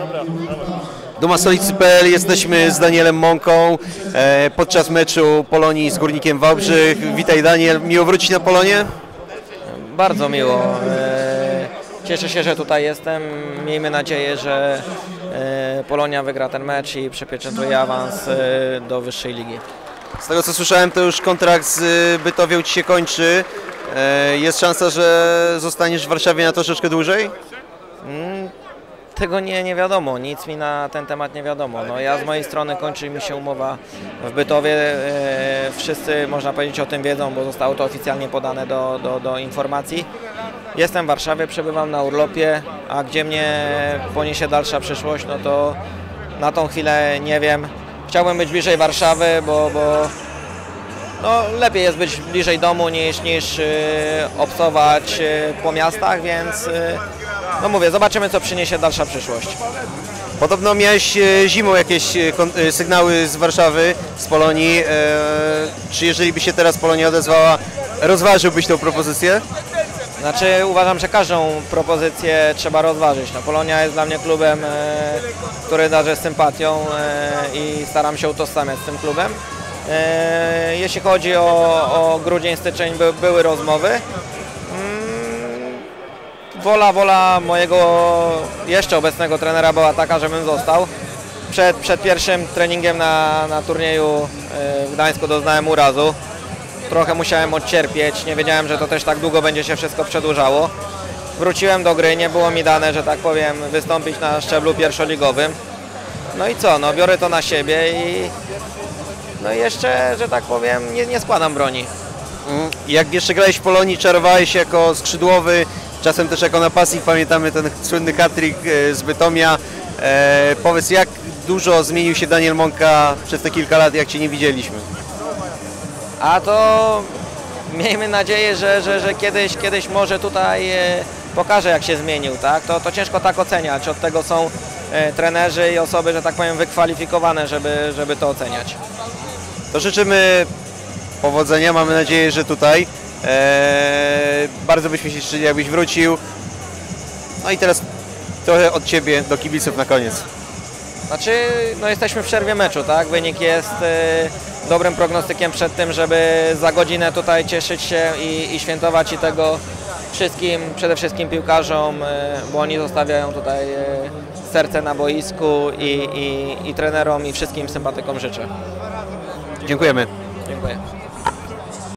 Duma Stolicy.pl, jesteśmy z Danielem Mąką podczas meczu Polonii z Górnikiem Wałbrzych. Witaj Daniel, miło wrócić na Polonię? Bardzo miło. Cieszę się, że tutaj jestem. Miejmy nadzieję, że Polonia wygra ten mecz i przypieczętuje awans do wyższej ligi. Z tego co słyszałem, to już kontrakt z Bytowią Ci się kończy. Jest szansa, że zostaniesz w Warszawie na troszeczkę dłużej? Tego nie wiadomo, nic mi na ten temat nie wiadomo. No, ja z mojej strony kończy mi się umowa w Bytowie. Wszyscy, można powiedzieć, o tym wiedzą, bo zostało to oficjalnie podane do informacji. Jestem w Warszawie, przebywam na urlopie, a gdzie mnie poniesie dalsza przyszłość, no to na tą chwilę nie wiem. Chciałbym być bliżej Warszawy, bo no, lepiej jest być bliżej domu niż obcować po miastach, więc no mówię, zobaczymy, co przyniesie dalsza przyszłość. Podobno miałeś zimą jakieś sygnały z Warszawy, z Polonii. Czy jeżeli by się teraz Polonia odezwała, rozważyłbyś tą propozycję? Znaczy uważam, że każdą propozycję trzeba rozważyć. No, Polonia jest dla mnie klubem, który darzę sympatią i staram się utożsamiać z tym klubem. Jeśli chodzi o grudzień, styczeń, były rozmowy. Wola mojego jeszcze obecnego trenera była taka, żebym został. Przed pierwszym treningiem na turnieju w Gdańsku doznałem urazu. Trochę musiałem odcierpieć, nie wiedziałem, że to też tak długo będzie się wszystko przedłużało. Wróciłem do gry, nie było mi dane, że tak powiem, wystąpić na szczeblu pierwszoligowym. No i co, no biorę to na siebie i no i jeszcze, że tak powiem, nie składam broni. Jak jeszcze grałeś w Polonii, czarowałeś jako skrzydłowy, czasem też jako napastnik, pamiętamy ten słynny hat-trick z Bytomia. Powiedz, jak dużo zmienił się Daniel Mąka przez te kilka lat, jak Cię nie widzieliśmy? A to miejmy nadzieję, że kiedyś może tutaj pokaże, jak się zmienił, tak? To ciężko tak oceniać, od tego są trenerzy i osoby, że tak powiem, wykwalifikowane, żeby to oceniać. To życzymy powodzenia, mamy nadzieję, że tutaj. Bardzo byśmy się cieszyli, jakbyś wrócił. No i teraz trochę od Ciebie do kibiców na koniec. Znaczy, no jesteśmy w przerwie meczu, tak? Wynik jest dobrym prognostykiem przed tym, żeby za godzinę tutaj cieszyć się i świętować i tego wszystkim, przede wszystkim piłkarzom, bo oni zostawiają tutaj serce na boisku i trenerom i wszystkim sympatykom życzę. Dziękujemy. Dziękuję.